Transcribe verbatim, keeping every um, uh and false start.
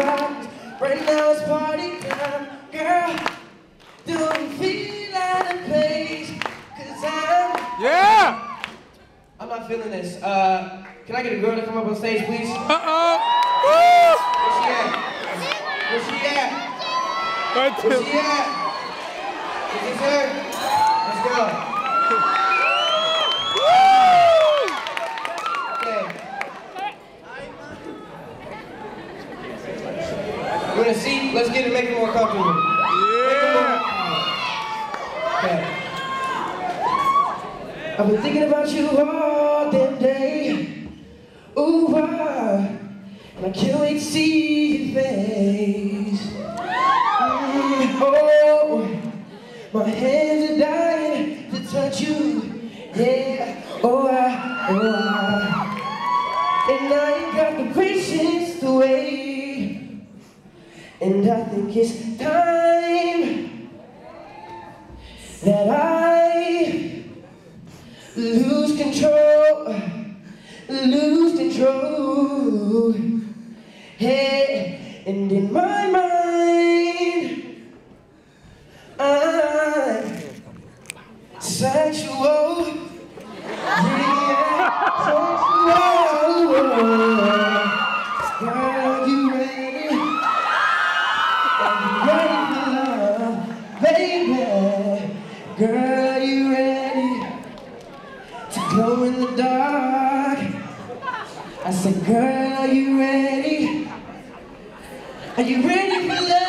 rock. Right now it's party time, girl. Don't feel out of place, cause I'm... Yeah! I'm not feeling this. Uh, can I get a girl to come up on stage, please? Uh-oh! Where she at? Where she at? Right Where she at? Is this her? Let's go. Okay. You want a seat? Let's get it, make it more comfortable. Yeah! Okay. I've been thinking about you all damn day. Ooh, ah, and I can't wait to see your face. Mm, oh, my hands are dying to touch you. Yeah, oh, I, oh, I. And I ain't got the patience to wait. And I think it's time that I lose control, lose control. Hey, and in my mind, I'm sexual. Yeah, sexual. Girl, you ready? Are you ready for love, baby? Girl, you ready to glow in the dark? I said, girl, are you ready? Are you ready for love?